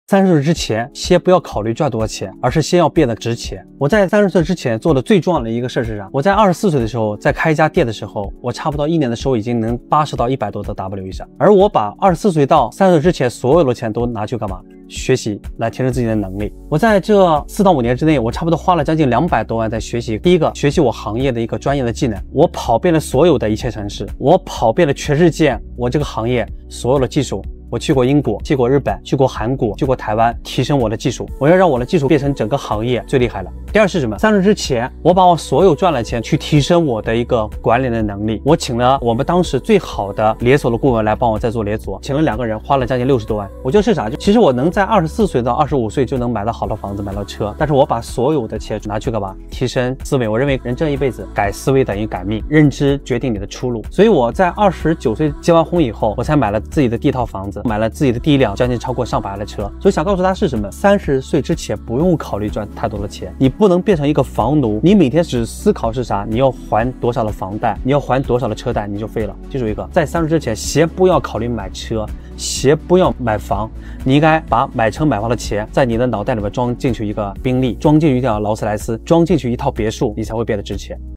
30岁之前，先不要考虑赚多少钱，而是先要变得值钱。我在30岁之前做的最重要的一个事是啥？我在24岁的时候，在开一家店的时候，我差不多1年的时候已经能80到100多的 W 以上。而我把24岁到30岁之前所有的钱都拿去干嘛？学习来提升自己的能力。我在这4到5年之内，我差不多花了将近200多万在学习。第一个，学习我行业的一个专业的技能，我跑遍了所有的一切城市，我跑遍了全世界，我这个行业所有的技术。我去过英国，去过日本，去过韩国，去过台湾，提升我的技术。我要让我的技术变成整个行业最厉害的。第二是什么？30之前，我把我所有赚的钱去提升我的一个管理的能力。我请了我们当时最好的连锁的顾问来帮我在做连锁，请了2个人，花了将近60多万。我觉得是啥？其实我能在24岁到25岁就能买到好的房子，买到车，但是我把所有的钱拿去干嘛？提升思维。我认为人这一辈子改思维等于改命，认知决定你的出路。所以我在29岁结完婚以后，我才买了自己的第一套房子。买了自己的第一辆将近超过上百万的车，所以想告诉他是什么？30岁之前不用考虑赚太多的钱，你不能变成一个房奴，你每天只思考是啥？你要还多少的房贷，你要还多少的车贷，你就废了。记住一个，在30之前，先不要考虑买车，先不要买房，你应该把买车买房的钱在你的脑袋里面装进去一个宾利，装进去一辆劳斯莱斯，装进去一套别墅，你才会变得值钱。